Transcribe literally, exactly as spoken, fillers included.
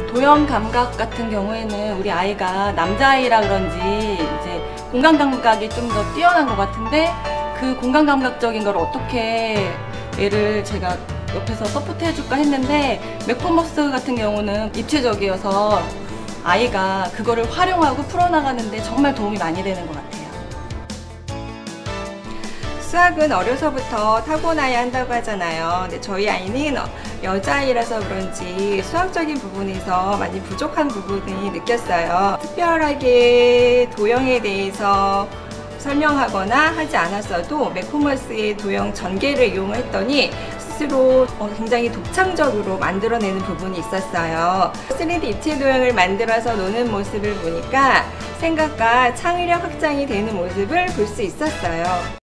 도형 감각 같은 경우에는 우리 아이가 남자아이라 그런지 이제 공간 감각이 좀 더 뛰어난 것 같은데, 그 공간 감각적인 걸 어떻게 얘를 제가 옆에서 서포트 해줄까 했는데, 맥포머스 같은 경우는 입체적이어서 아이가 그거를 활용하고 풀어나가는데 정말 도움이 많이 되는 것 같아요. 수학은 어려서부터 타고나야 한다고 하잖아요. 근데 저희 아이는 여자아이라서 그런지 수학적인 부분에서 많이 부족한 부분이 느꼈어요. 특별하게 도형에 대해서 설명하거나 하지 않았어도 맥포머스의 도형 전개를 이용했더니 스스로 굉장히 독창적으로 만들어내는 부분이 있었어요. 쓰리디 입체 도형을 만들어서 노는 모습을 보니까 생각과 창의력 확장이 되는 모습을 볼 수 있었어요.